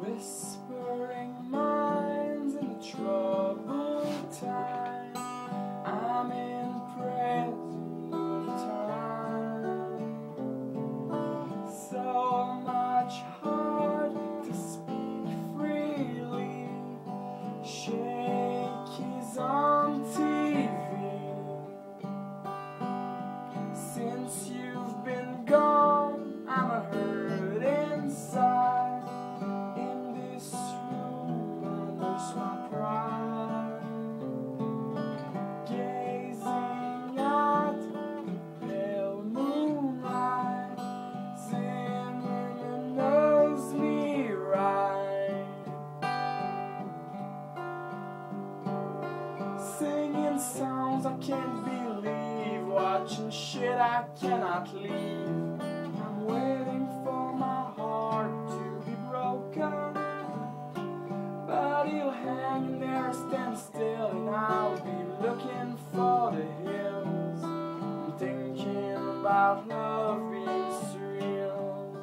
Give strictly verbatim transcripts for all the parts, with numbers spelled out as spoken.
whispering minds in the troubled time. I'm in present time. So much hard to speak freely. Shakey's on T V. Since you've been gone, I'm a hurt inside. In this room, I lose my pride. Gazing at the pale moonlight, Zimmerman knows me right. Singing songs I can't believe, watching shit I cannot leave. I'm waiting for my heart to be broken, but he'll hang in there, stand still, and I'll be looking for the hills. I'm thinking about love being surreal.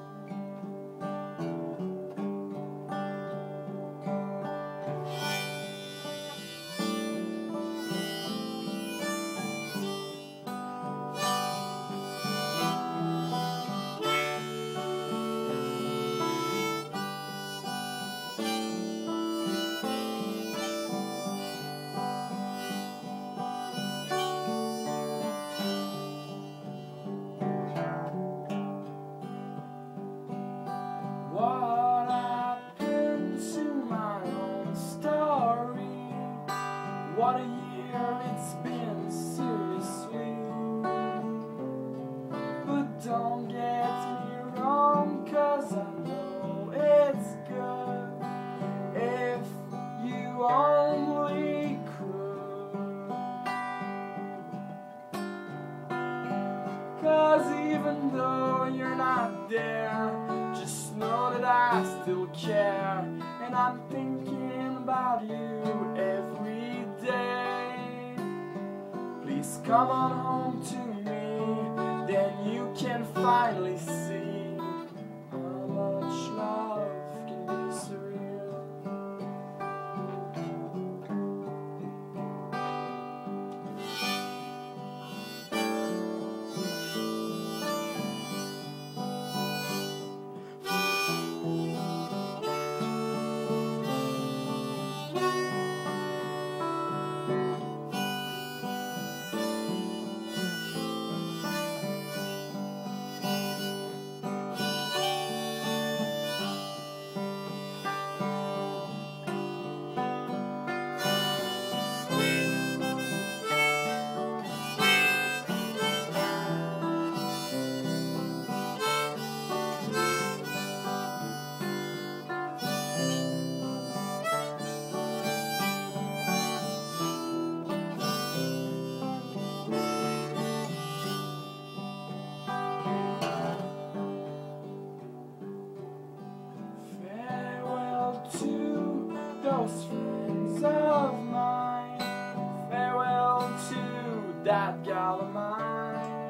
What happened to my own story? What a year it's been, seriously. But don't get me wrong, 'cause I know it's good if you only could. 'Cause even though you're not there, just know that I still care, and I'm thinking about you every day. Please come on home to me, then you can finally see how much love can be surreal. To those friends of mine, farewell to that gal of mine.